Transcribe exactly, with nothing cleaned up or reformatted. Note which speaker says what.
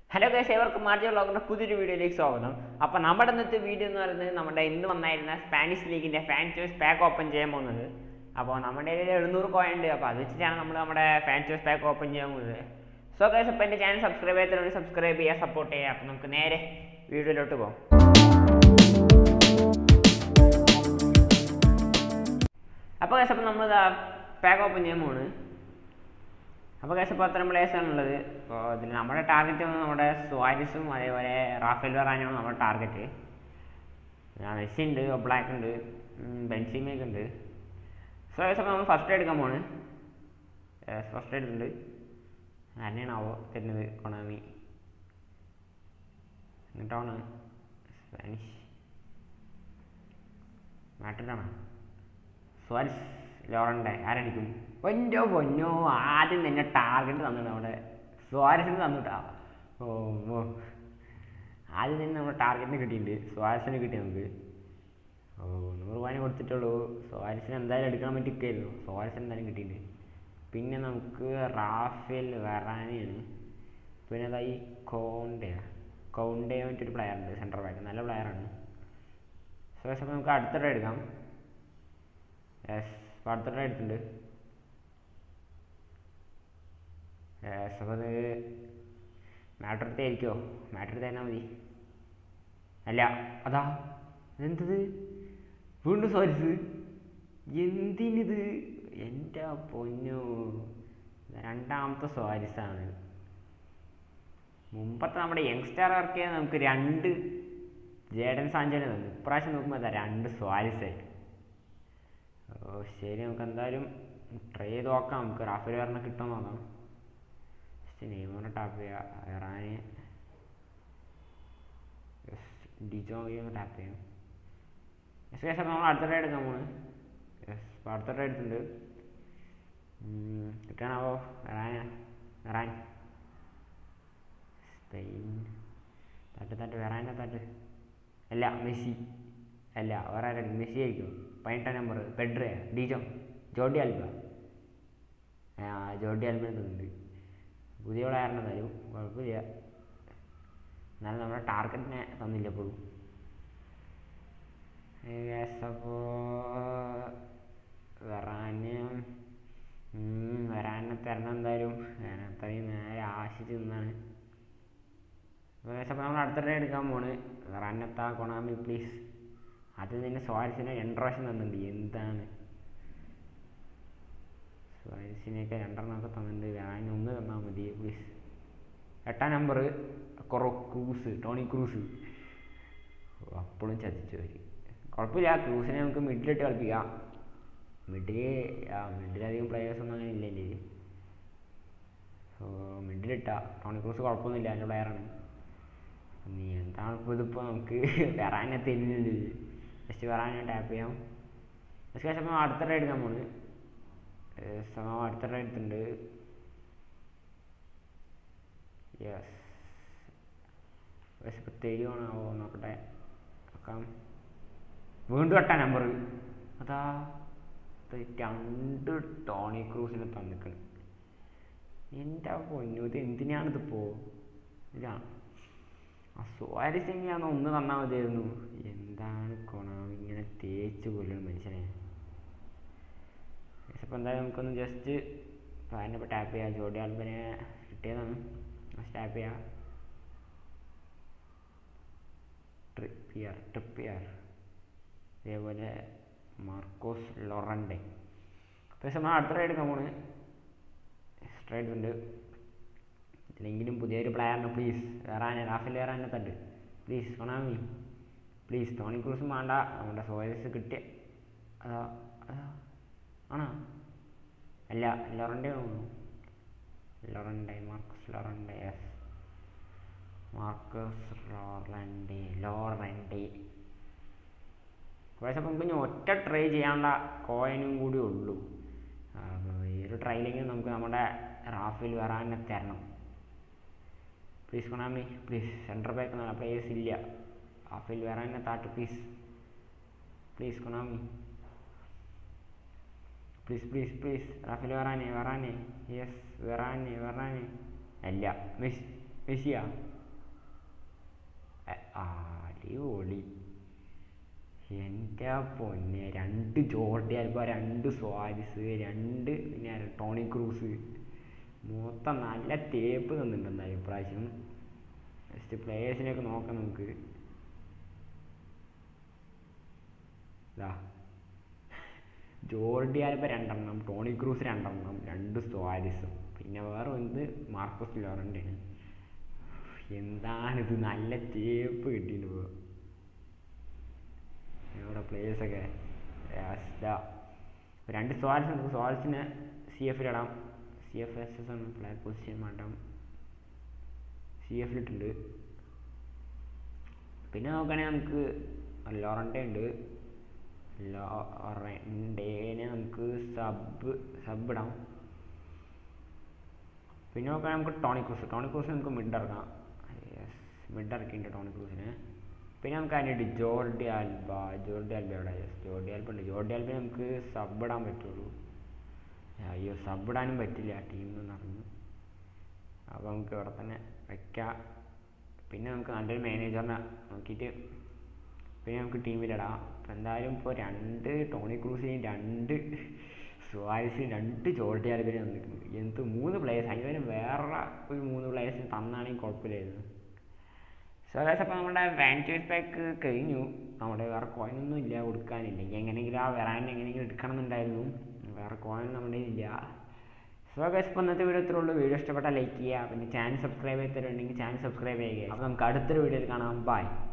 Speaker 1: Hello guys, ഏവർക്കും മാർജി വ്ളോഗിൻ്റെ പുതിയൊരു വീഡിയോയിലേക്ക് സ്വാഗതം. അപ്പോൾ നമ്മുടെ ഇന്നത്തെ വീഡിയോ എന്ന് പറയുന്നത് നമ്മുടെ ഇന്ന് വന്നായിരുന്ന സ്പാനിഷ് ലീഗിൻ്റെ ഫാൻ ചോയ്സ് പാക്ക് ഓപ്പൺ ചെയ്യാൻ പോകുന്നത്. അപ്പോൾ നമ്മുടെ കയ്യിൽ എഴുന്നൂറ് കോയിൻ ഉണ്ട്. അപ്പോൾ അത് വെച്ചിട്ടാണ് നമ്മൾ നമ്മുടെ ഫാൻ ചോയ്സ് പാക്ക് ഓപ്പൺ ചെയ്യാൻ പോകുന്നത്. സോ ഗൈസ്, അപ്പോൾ എൻ്റെ ചാനൽ സബ്സ്ക്രൈബ് ചെയ്യാത്തവരോട് സബ്സ്ക്രൈബ് ചെയ്യുക, സപ്പോർട്ട് ചെയ്യുക. അപ്പോൾ നമുക്ക് നേരെ വീഡിയോയിലോട്ട് പോകാം. അപ്പോൾ ഗൈസ്, അപ്പോൾ നമ്മൾ പാക്ക് ഓപ്പൺ ചെയ്യാൻ പോകുന്നത്. അപ്പോൾ ഗൈസ്, ഇപ്പോൾ അത്രയും പ്ലേയേഴ്സാണുള്ളത്. അപ്പോൾ ഇതിൽ നമ്മുടെ ടാർഗറ്റ് വന്ന് നമ്മുടെ സ്വാരിസും അതേപോലെ റാഫേൽ വറാനുമാണ് നമ്മുടെ ടാർഗറ്റ്. മെസ്സി ഉണ്ട്, ബ്ലാക്ക് ഉണ്ട്, ബെൻസിമയൊക്കെ ഉണ്ട്. സോ ഗൈസ്, അപ്പോൾ നമ്മൾ ഫസ്റ്റ് എടുക്കാൻ പോണ്. ഫസ്റ്റ് എടുക്കുന്നുണ്ട്. ആരെയാണാവോ തരുന്നത്? കൊണാമി. എന്നിട്ടാണ് സ്പാനിഷ് മാറ്റിട്ടാണ് സ്വാരിസ് ലോറൻ്റെ ആരടിക്കും? പൊന്നോ പൊന്നോ, ആദ്യം തന്നെ ടാർഗറ്റ് തന്നിട്ട് നമ്മുടെ സ്വാരസിന് തന്നിട്ടാ. ഓ ഓ ആദ്യം തന്നെ നമ്മുടെ ടാർഗറ്റിന് കിട്ടിയിട്ടുണ്ട്, സ്വാരസിന് കിട്ടി നമുക്ക്. ഓ നൂറ് പതിന് കൊടുത്തിട്ടുള്ളൂ. സ്വാരസിന് എന്തായാലും എടുക്കാൻ വേണ്ടി നിൽക്കായിരുന്നു. സ്വാരസിന് എന്തായാലും കിട്ടിയിട്ടുണ്ട്. പിന്നെ നമുക്ക് റാഫേൽ വറാനയാണ്. പിന്നെ അതാ ഈ കോണ്ടയാ കൗണ്ടേ മറ്റൊരു പ്ലെയർ ഉണ്ട്, സെൻട്രൽ ബാക്ക്, നല്ല പ്ലെയറാണ്. സോ അപ്പോൾ നമുക്ക് അടുത്തിടെ എടുക്കാം. യെസ്, അപ്പോൾ അടുത്തിടെ എടുത്തിട്ടുണ്ട്. യെസ്, അപ്പോൾ അത് മാറ്റർ എടുത്തായിരിക്കുമോ? മാറ്റർ എടുത്താൽ മതി. അല്ല, അതാ അതെന്തത്? വീണ്ടും സോരിസ്. എന്തിനിത്? എൻ്റെ പൊന്നോ, രണ്ടാമത്തെ സ്വാരിസാണ്. മുമ്പത്തെ നമ്മുടെ യങ്സ്റ്റാർ ഇറക്കിയ നമുക്ക് രണ്ട് ജേഡൻ സാഞ്ചോനെ തന്നു. ഇപ്രാവശ്യം നോക്കുമ്പോൾ അതാ രണ്ട് സ്വാരിസായി. ഓ ശരി, നമുക്ക് എന്തായാലും ട്രൈ ചെയ്ത് നോക്കാം. നമുക്ക് റാഫേൽ വരണ കിട്ടുമോ നോക്കാം. ജസ്റ്റ് നെയ്മറിനെ ടാപ്പ് ചെയ്യുക, ഇറാനെ ഡിജോ ടാപ്പ് ചെയ്യാം. എസ് കേസ് അപ്പോൾ നമ്മൾ അടുത്ത റൈഡ് എടുക്കാൻ പോണ്. യെസ്, അപ്പോൾ അടുത്ത റൈഡ് എടുത്തിട്ടുണ്ട്. കിട്ടാനാവോ? ഇറാന ഇറാൻ സ്പെയിൻ തട്ട് തട്ട് വെറാൻ്റെ തട്ട്. അല്ല, മെസ്സി. അല്ല, വേറെ ആരും മെസ്സി ആയിരിക്കും. പതിനെട്ടാം നമ്പർ പെഡ്രേ, ഡിജോ, ജോർഡി ആൽബ. ആ ജോർഡി ആൽബിനെ തന്നിട്ടുണ്ട്. പുതിയ പ്ലെയറിനെ തരും, കുഴപ്പമില്ല. എന്നാലും നമ്മുടെ ടാർഗറ്റിനെ തന്നില്ല എപ്പോഴും. അപ്പോൾ വരാന് വരാനെ തരണം എന്തായാലും. ഞാൻ അത്രയും നേരെ ആശിച്ച് നിന്നാണ്. അപ്പോൾ നമ്മൾ അടുത്ത റൈഡ് എടുക്കാൻ പോണ്. വരാനെത്താ കൊണാമി പ്ലീസ്. ആദ്യം തന്നെ സ്വാരിസിനെ രണ്ട് പ്രാവശ്യം തന്നിട്ടുണ്ട്. എന്താണ് സ്വാരിസിനെയൊക്കെ രണ്ടെണ്ണമൊക്കെ തന്നിട്ടുണ്ട്. വരാൻ ഒന്ന് തന്നാൽ മതി പ്ലീസ്. എട്ടാം നമ്പർ കൊറോ ക്രൂസ്, ടോണി ക്രൂസ്. അപ്പോഴും ചതിച്ചു അവർ. കുഴപ്പമില്ല, ക്രൂസിനെ നമുക്ക് മിഡിലിട്ട് കളിപ്പിക്കാം. മിഡിൽ ആ മിഡിലധികം പ്ലെയേഴ്സൊന്നും അങ്ങനെ ഇല്ല എൻ്റെ. സോ മിഡിലിട്ടാ ടോണി ക്രൂസ് കുഴപ്പമൊന്നുമില്ല, എൻ്റെ പ്ലെയറാണ്. നീ എന്താണ് ഇപ്പോൾ ഇതിപ്പോൾ നമുക്ക് വരാനെ തരുന്നുണ്ട്. ജസ്റ്റ് വരാനെ ടാപ്പ് ചെയ്യാം. ജസ്റ്റ് ശേഷം അടുത്ത റൈഡ് എടുക്കാൻ പോണ്. സമയം അടുത്ത റൈഡ് എടുത്തിട്ടുണ്ട്. യെസ്, പക്ഷെ ഇപ്പോൾ തരുവാണാവോ നോക്കട്ടെ, നോക്കാം. വീണ്ടും എട്ടാം നമ്പർ. അതാ രണ്ട് ടോണി ക്രൂസിനെ തന്നിക്കണം. എൻ്റെ പൊന്നു, ഇത് എന്തിനാണിതിപ്പോൾ? ഇല്ല, ആ സ്വാരസ്യം ഞാൻ ഒന്ന് തന്നാൽ മതിയായിരുന്നു. എന്താണ് കൊണാമി ഇങ്ങനെ തേച്ച് കൊല്ലണം മനുഷ്യനെ. അപ്പോൾ എന്തായാലും നമുക്കൊന്ന് ജസ്റ്റ് അതിനെ ഇപ്പോൾ ടാപ്പ് ചെയ്യാം. ജോർഡി ആൽബനെ കിട്ടിയതാണ്, ടാപ്പ് ചെയ്യാം. ട്രിപ്പിയർ ട്രിപ്പിയർ അതേപോലെ മാർക്കോസ് ലോറൻ്റെ. പക്ഷേ നമ്മൾ അടുത്ത റൈഡ് എടുക്കാൻ പോണ്. സ്ട്രൈഡ് ഉണ്ട്. ഇല്ലെങ്കിലും പുതിയൊരു പ്ലെയറിന് പ്ലീസ്. വേറാനെ റാഫേൽ വരാനെ തട്ട് പ്ലീസ്. Konami please. ടോണി ക്രൂസും വേണ്ട, നമ്മുടെ സോയസ് കിട്ടിയ അതാ അതാ ആണോ? അല്ല, ലോറൻ്റെ തോന്നുന്നു. Llorente Marcos Llorente. Yes, Marcos Llorente Llorente പക്ഷേ അപ്പം നമുക്ക് ഒറ്റ ട്രൈ ചെയ്യാനുള്ള കോയിനും കൂടി ഉള്ളൂ. ഈ ഒരു ട്രൈയിലെങ്കിലും നമുക്ക് നമ്മുടെ റാഫേൽ വരാനെ തരണം please. Konami please. Central back നല്ല പ്ലേയേഴ്സ് ഇല്ല. റാഫേൽ വരാനെ താട്ട് please please. Konami please please please. Raphael Varane Varane yes Varane Varane. അല്ല, മെസ്സി മെസ്സിയാ അടിപൊളി. എൻ്റെ പൊന്നെ, രണ്ട് ജോർഡി ആൽബ, രണ്ട് സ്വാരിസ്, രണ്ട് പിന്നെ ടോണി ക്രൂസ്, മൊത്തം നല്ല തേപ്പ് തന്നിട്ടുണ്ട് എന്തായാലും ഇപ്രാവശ്യം. ജസ്റ്റ് പ്ലേയേഴ്സിനെയൊക്കെ നോക്കാം നമുക്ക്. ഇതാ ജോർഡി ആൽബ രണ്ടെണ്ണം, ടോണി ക്രൂസ് രണ്ടെണ്ണം, രണ്ട് സ്വാരിസും, പിന്നെ വേറെ എന്ത് മാർക്കോസ് ലോറൻ്റാണ്. എന്താണിത്, നല്ല തേപ്പ് കിട്ടിയിട്ട് ഇവിടെ പ്ലേയേഴ്സൊക്കെ. രണ്ട് സ്വാരസ് ഉണ്ട്, സ്വാരസിന് സി എഫിലിടാം. സി എഫ് എസ് എസ് ആണ് പ്ലെയർ പൊസിഷൻ മാറ്റാം, സി എഫിലിട്ടുണ്ട്. പിന്നെ നോക്കുകയാണെങ്കിൽ നമുക്ക് ലോറൻ്റെ ഉണ്ട്, ലോറൻ്റെനെ നമുക്ക് സബ് സബ് ഇടാം. പിന്നെ നോക്കുകയാണെങ്കിൽ നമുക്ക് ടോണി ക്രൂസ്, ടോണി ക്രൂസ് നമുക്ക് മിഡ് ഇറക്കാം. യെസ്, മിഡ് ഇറക്കിയിട്ടുണ്ട് ടോണി ക്രൂസിന്. പിന്നെ നമുക്ക് അതിനായിട്ട് ജോർഡി ആൽബ, ജോർഡി ആൽബ എവിടെ? യെസ്, ജോർഡി ആൽബ ഉണ്ട്. ജോർഡി ആൽബ നമുക്ക് സബ് ഇടാൻ പറ്റുള്ളൂ. അയ്യോ, സബ് ഇടാനും പറ്റില്ല, ടീമിൽ നിന്ന് നടന്നു. അപ്പോൾ നമുക്ക് ഇവിടെ തന്നെ വയ്ക്കാം. പിന്നെ നമുക്ക് നല്ലൊരു മാനേജറിനെ നോക്കിയിട്ട് പിന്നെ നമുക്ക് ടീമിലിടാം. അപ്പോൾ എന്തായാലും ഇപ്പോൾ രണ്ട് ടോണി ക്രൂസിനെയും രണ്ട് സ്വാരിസിനും രണ്ട് ജോർഡി ആൽബിനെയും തന്നിട്ടുണ്ട്. എന്ത് മൂന്ന് പ്ലേയേഴ്സ്, അതിന് വേറെ ഒരു മൂന്ന് പ്ലേയേഴ്സിന് തന്നാണെങ്കിൽ കുഴപ്പമില്ലായിരുന്നു. സോ ഗൈസ്, അപ്പോൾ നമ്മുടെ വാൻറ്റേഴ്സ് പാക്ക് കഴിഞ്ഞു. നമ്മുടെ വേറെ കോയിനൊന്നും ഇല്ല കൊടുക്കാനില്ല. എങ്ങനെയെങ്കിലും ആ വരാൻ എങ്ങനെയെങ്കിലും എടുക്കണം എന്നുണ്ടായിരുന്നു, വേറെ കോയിൻ നമ്മുടെ ഇല്ല. സോ ഗൈസ്, ഇപ്പോൾ ഇന്നത്തെ വീഡിയോ ഇത്രേ ഉള്ളൂ. വീഡിയോ ഇഷ്ടപ്പെട്ടാൽ ലൈക്ക് ചെയ്യുക, പിന്നെ ചാനൽ സബ്സ്ക്രൈബ് ചെയ്തിട്ടുണ്ടെങ്കിൽ ചാനൽ സബ്സ്ക്രൈബ് ചെയ്യുക. അപ്പോൾ നമുക്ക് അടുത്തൊരു വീഡിയോയിൽ കാണാം. ബൈ.